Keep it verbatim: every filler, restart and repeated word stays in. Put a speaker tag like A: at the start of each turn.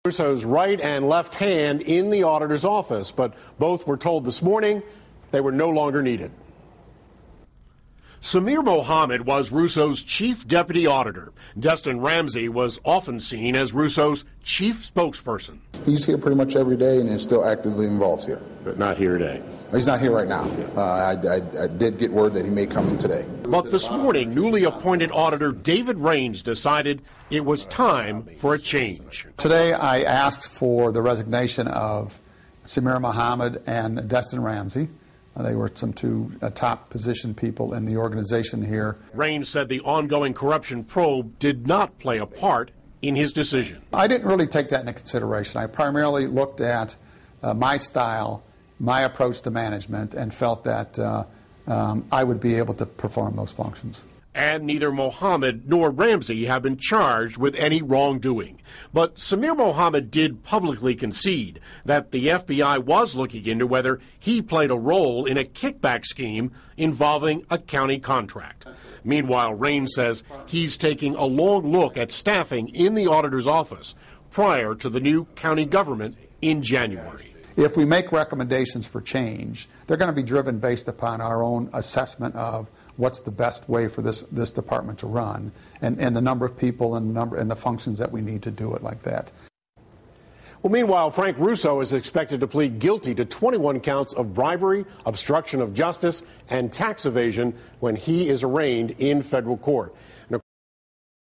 A: Russo's right and left hand in the auditor's office, but both were told this morning they were no longer needed. Samir Mohammed was Russo's chief deputy auditor. Destin Ramsey was often seen as Russo's chief spokesperson.
B: He's here pretty much every day and is still actively involved here.
A: But not here today.
B: He's not here right now. Uh, I, I, I did get word that he may come in today.
A: But this morning, newly appointed auditor David Raines decided it was time for a change.
C: Today, I asked for the resignation of Samir Mohammed and Destin Ramsey. Uh, they were some two uh, top position people in the organization here.
A: Raines said the ongoing corruption probe did not play a part in his decision.
C: I didn't really take that into consideration. I primarily looked at uh, my style, my approach to management, and felt that uh, um, I would be able to perform those functions.
A: And neither Mohammed nor Ramsey have been charged with any wrongdoing. But Samir Mohammed did publicly concede that the F B I was looking into whether he played a role in a kickback scheme involving a county contract. Meanwhile, Raines says he's taking a long look at staffing in the auditor's office prior to the new county government in January.
C: If we make recommendations for change, they're going to be driven based upon our own assessment of what's the best way for this, this department to run, and, and the number of people and the number and the functions that we need to do it like that.
A: Well, meanwhile, Frank Russo is expected to plead guilty to twenty-one counts of bribery, obstruction of justice, and tax evasion when he is arraigned in federal court. And